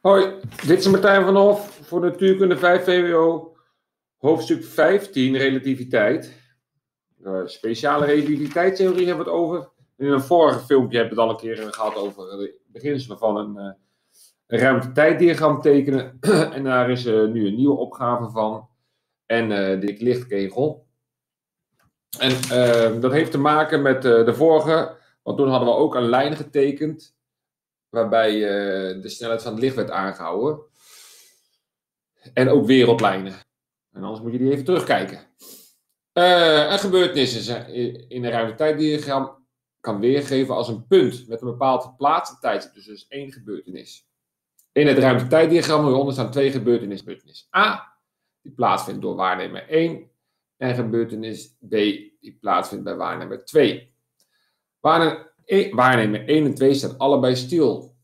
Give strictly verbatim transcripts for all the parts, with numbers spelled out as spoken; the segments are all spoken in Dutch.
Hoi, dit is Martijn van Hof voor Natuurkunde vijf V W O, hoofdstuk vijftien, relativiteit. Uh, speciale relativiteitstheorie hebben we het over. In een vorige filmpje hebben we het al een keer gehad over de beginselen van een, uh, een ruimte-tijddiagram tekenen. En daar is uh, nu een nieuwe opgave van. En uh, de lichtkegel. En uh, dat heeft te maken met uh, de vorige, want toen hadden we ook een lijn getekend. Waarbij uh, de snelheid van het licht werd aangehouden. En ook wereldlijnen. En anders moet je die even terugkijken. Uh, een gebeurtenis in een ruimte-tijddiagram kan weergeven als een punt met een bepaalde plaats en tijd. Dus dus één gebeurtenis. In het ruimte-tijddiagram hieronder staan twee gebeurtenissen. Gebeurtenis A, die plaatsvindt door waarnemer één. En gebeurtenis B, die plaatsvindt bij waarnemer twee. Waarnemer Waarnemer één en twee staan allebei stil.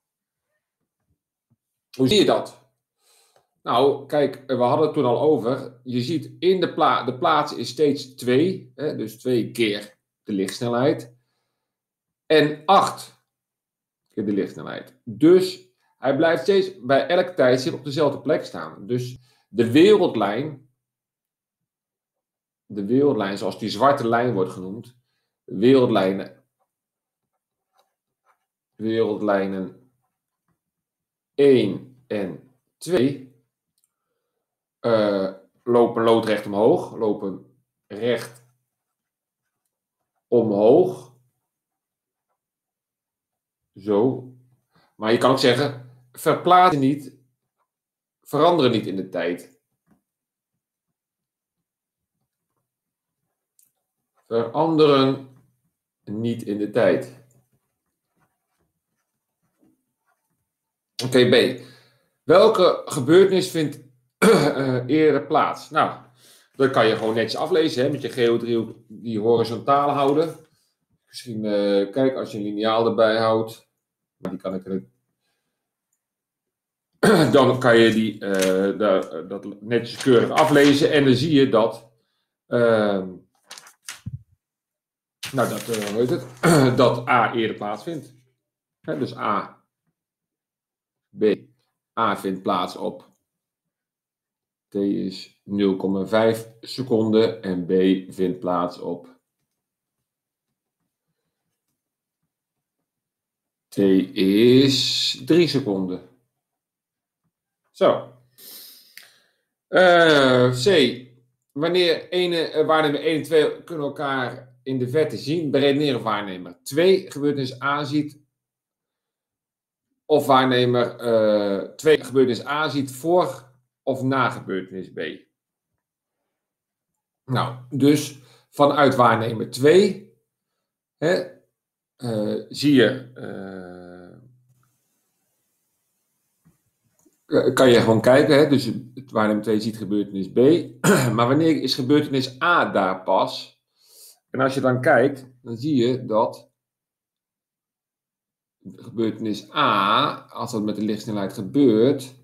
Hoe zie je dat? Nou, kijk, we hadden het toen al over. Je ziet in de, pla de plaats is steeds twee. Hè, dus twee keer de lichtsnelheid. En acht keer de lichtsnelheid. Dus hij blijft steeds bij elk tijdstip op dezelfde plek staan. Dus de wereldlijn. De wereldlijn, zoals die zwarte lijn wordt genoemd. Wereldlijnen. Wereldlijnen één en twee. Uh, lopen loodrecht omhoog, lopen recht omhoog. Zo. Maar je kan ook zeggen, verplaatsen niet, veranderen niet in de tijd. Veranderen niet in de tijd. Oké, okay, B. Welke gebeurtenis vindt uh, eerder plaats? Nou, dat kan je gewoon netjes aflezen, hè, met je geodriehoek die horizontaal houden. Misschien, uh, kijk, als je een liniaal erbij houdt, maar die kan ik er... Dan kan je die, uh, de, dat netjes keurig aflezen en dan zie je dat, uh, nou dat, uh, hoe heet het? dat A eerder plaatsvindt. Hè, dus A, B, A vindt plaats op T is nul komma vijf seconden en B vindt plaats op T is drie seconden. Zo. Uh, C. Wanneer ene, uh, waarnemer één en twee kunnen elkaar in de verte zien, beredeneren waarnemer twee gebeurtenis A ziet. Of waarnemer uh, twee gebeurtenis A ziet voor of na gebeurtenis B. Nou, dus vanuit waarnemer twee hè, uh, zie je... Uh, kan je gewoon kijken, hè? Dus waarnemer twee ziet gebeurtenis B. Maar wanneer is gebeurtenis A daar pas? En als je dan kijkt, dan zie je dat gebeurtenis A, als dat met de lichtsnelheid gebeurt.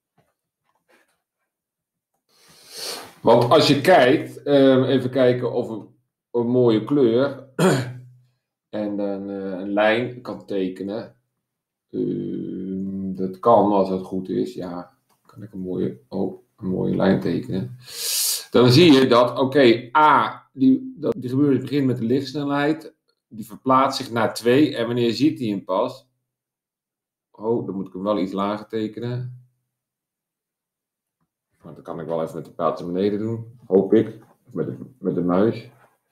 Want als je kijkt, um, even kijken of een, een mooie kleur en dan uh, een lijn kan tekenen. Uh, dat kan als het goed is, ja. Kan ik een mooie, oh, een mooie lijn tekenen. Dan zie je dat, oké, okay, A, die, dat, die gebeurt begint met de lichtsnelheid. Die verplaatst zich naar twee. En wanneer ziet hij hem pas? Oh, dan moet ik hem wel iets lager tekenen. Maar dat kan ik wel even met de pijltje naar beneden doen. Hoop ik. Met de, met de muis.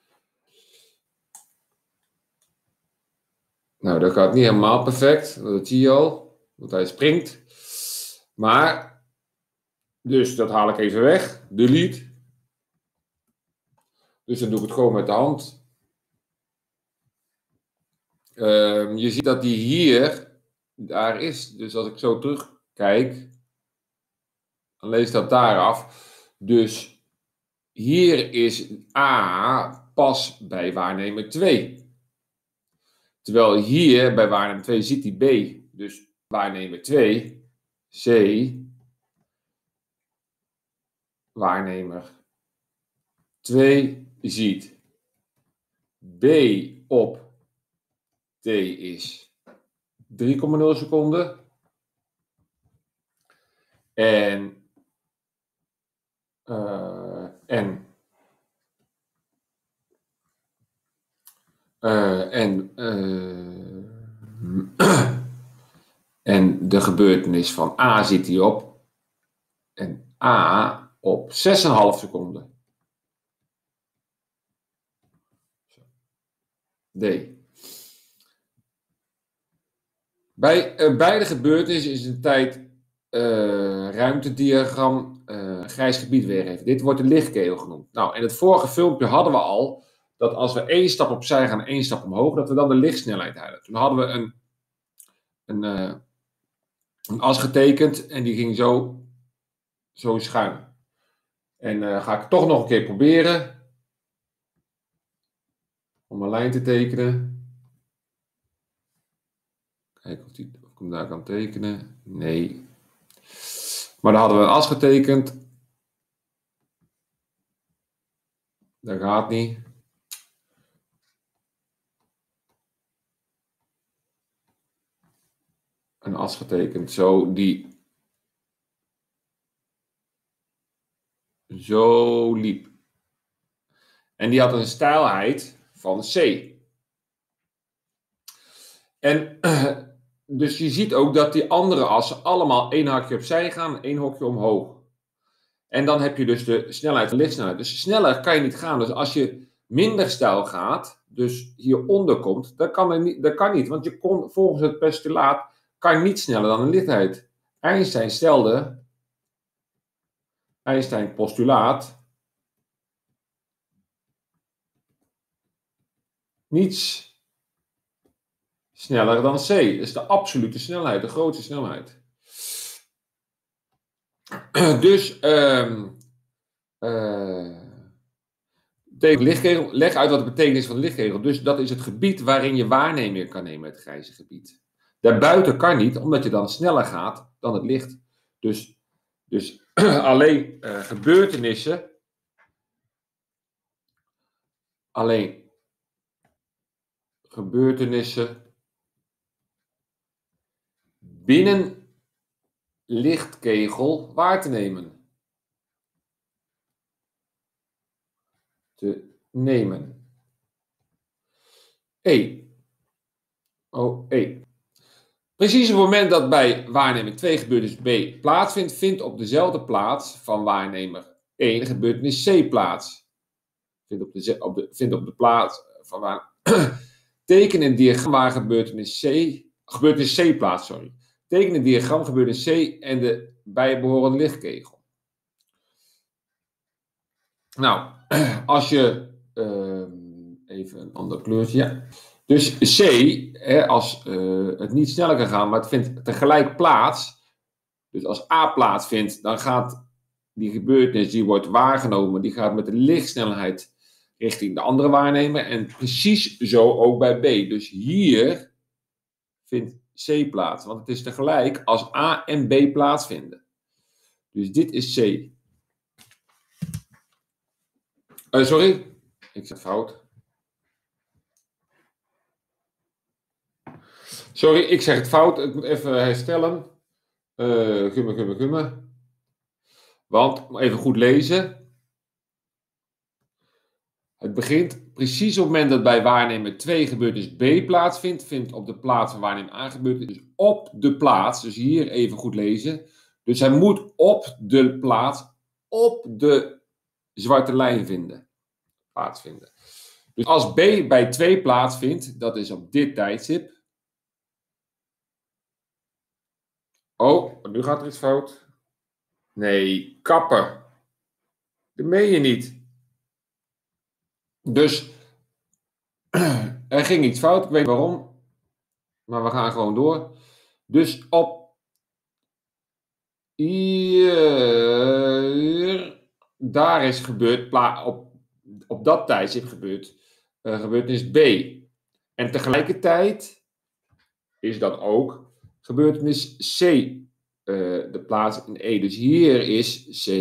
Nou, dat gaat niet helemaal perfect. Dat zie je al. Want hij springt. Maar... Dus dat haal ik even weg. Delete. Dus dan doe ik het gewoon met de hand. Uh, je ziet dat die hier, daar is. Dus als ik zo terugkijk, dan lees dat daar af. Dus hier is A pas bij waarnemer twee. Terwijl hier bij waarnemer twee ziet hij B. Dus waarnemer twee, C, waarnemer twee ziet B op T is drie komma nul seconden. En, uh, en, uh, en, uh, en de gebeurtenis van A zit hierop. En A op zes komma vijf seconden. D. Bij uh, beide gebeurtenissen is de tijd uh, ruimtediagram uh, grijs gebied weergeven. Dit wordt de lichtkegel genoemd. Nou, in het vorige filmpje hadden we al dat als we één stap opzij gaan en één stap omhoog, dat we dan de lichtsnelheid hadden. Toen hadden we een, een, uh, een as getekend en die ging zo, zo schuin. En uh, ga ik toch nog een keer proberen om een lijn te tekenen. Kijken of, die, of ik hem daar kan tekenen. Nee. Maar dan hadden we een as getekend. Dat gaat niet. Een as getekend. Zo die. Zo liep. En die had een steilheid van C. En dus je ziet ook dat die andere assen allemaal één hakje opzij gaan, één hokje omhoog. En dan heb je dus de snelheid en lichtsnelheid. Dus sneller kan je niet gaan. Dus als je minder steil gaat, dus hieronder komt, dat kan, er niet, dat kan niet. Want je kon, volgens het postulaat kan je niet sneller dan een lichtheid. Einstein stelde, Einstein postulaat, niets sneller dan C. Dat is de absolute snelheid, de grootste snelheid. Dus, um, uh, lichtkegel, leg uit wat de betekenis van de lichtkegel. Dus dat is het gebied waarin je waarneming kan nemen, het grijze gebied. Daarbuiten kan niet, omdat je dan sneller gaat dan het licht. Dus, dus alleen uh, gebeurtenissen, alleen gebeurtenissen binnen lichtkegel waar te nemen. Te nemen. E. Oh, E. Precies op het moment dat bij waarneming twee gebeurtenis B plaatsvindt, vindt op dezelfde plaats van waarnemer één gebeurtenis C plaats. Vindt op de, op de, vindt op de plaats van waar... Teken een diagram waar gebeurtenis C, gebeurtenis C plaats, sorry. Teken een diagram gebeurtenis C en de bijbehorende lichtkegel. Nou, als je... Uh, even een ander kleurtje, ja. Dus C, hè, als uh, het niet sneller kan gaan, maar het vindt tegelijk plaats. Dus als A plaatsvindt, dan gaat die gebeurtenis, die wordt waargenomen, die gaat met de lichtsnelheid richting de andere waarnemer. En precies zo ook bij B. Dus hier vindt C plaats, want het is tegelijk als A en B plaatsvinden. Dus dit is C. Uh, sorry, ik zeg fout. Sorry, ik zeg het fout. Ik moet even herstellen. Uh, gumme, gumme, gumme. Want, even goed lezen. Het begint precies op het moment dat bij waarnemer twee gebeurtenis B plaatsvindt, vindt op de plaats van waarnemer A gebeurtenis, dus op de plaats, dus hier even goed lezen. Dus hij moet op de plaats, op de zwarte lijn vinden, plaatsvinden. Dus als B bij twee plaatsvindt, dat is op dit tijdstip. Oh, nu gaat er iets fout. Nee, kappen. Dat meen je niet. Dus er ging iets fout, ik weet niet waarom. Maar we gaan gewoon door. Dus op hier, daar is gebeurd, op, op dat tijdstip gebeurd, uh, gebeurtenis B. En tegelijkertijd is dat ook gebeurtenis C uh, de plaats in E. Dus hier is C.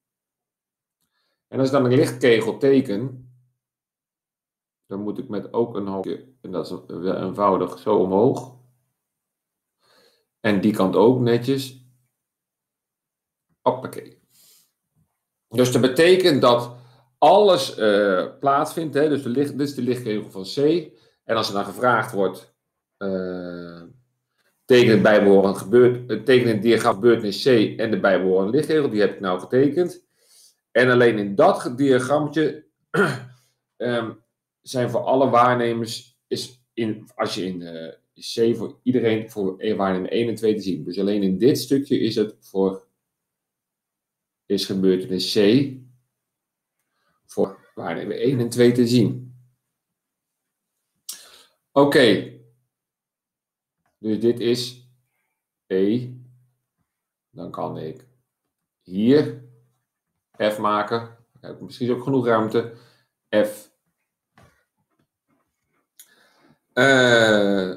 En als ik dan een lichtkegel teken, dan moet ik met ook een hoogje, en dat is wel eenvoudig, zo omhoog. En die kant ook netjes. Hoppakee. Dus dat betekent dat alles uh, plaatsvindt. Hè? Dus de licht, dit is de lichtregel van C. En als er dan gevraagd wordt, uh, teken het bijbehorende gebeurt, teken het diagram gebeurtenis C en de bijbehorende lichtregel, die heb ik nou getekend. En alleen in dat diagrammetje um, zijn voor alle waarnemers, is in, als je in uh, C voor iedereen, voor waarnemer één en twee te zien. Dus alleen in dit stukje is het voor, is gebeurtenis C, voor waarnemer één en twee te zien. Oké. Okay. Dus dit is E. Dan kan ik hier F maken. Dan heb ik misschien ook genoeg ruimte. F. Uh,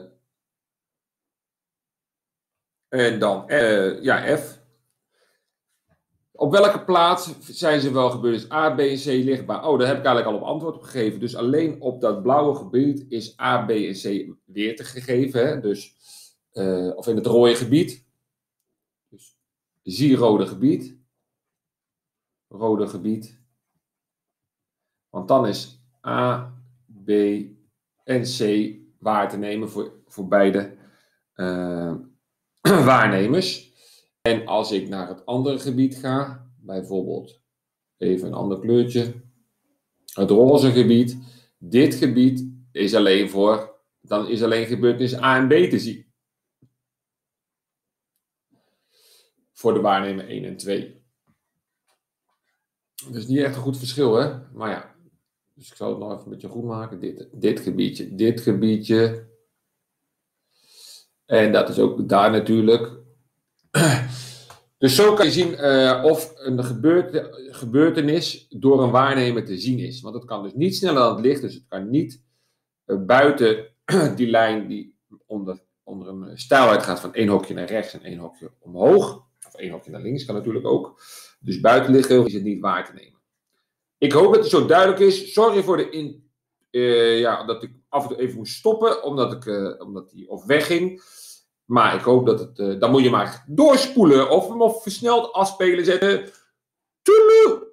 en dan uh, ja, F. Op welke plaats zijn ze wel gebeurd? Dus A, B en C lichtbaar. Oh, daar heb ik eigenlijk al op antwoord op gegeven. Dus alleen op dat blauwe gebied is A, B en C weer te gegeven. Hè? Dus, uh, of in het rode gebied. Dus zie rode gebied. Rode gebied. Want dan is A, B en C waar te nemen voor, voor beide uh, waarnemers. En als ik naar het andere gebied ga, bijvoorbeeld even een ander kleurtje, het roze gebied, dit gebied is alleen voor, dan is alleen gebeurtenis A en B te zien. Voor de waarnemer één en twee. Dat is niet echt een goed verschil, hè? Maar ja, dus ik zal het nog even een beetje goed maken. Dit, dit gebiedje, dit gebiedje. En dat is ook daar natuurlijk. Dus zo kan je zien uh, of een gebeurte, gebeurtenis door een waarnemer te zien is. Want het kan dus niet sneller dan het licht. Dus het kan niet uh, buiten die lijn die onder, onder een stijlheid gaat van één hokje naar rechts en één hokje omhoog. Of één hokje naar links kan natuurlijk ook. Dus buiten lichtregel is het niet waar te nemen. Ik hoop dat het zo duidelijk is. Sorry voor de in, uh, ja, dat ik af en toe even moest stoppen. Omdat, ik, uh, omdat die of wegging. Maar ik hoop dat het, uh, dan moet je maar doorspoelen of hem op versneld afspelen zetten. Toedeloe!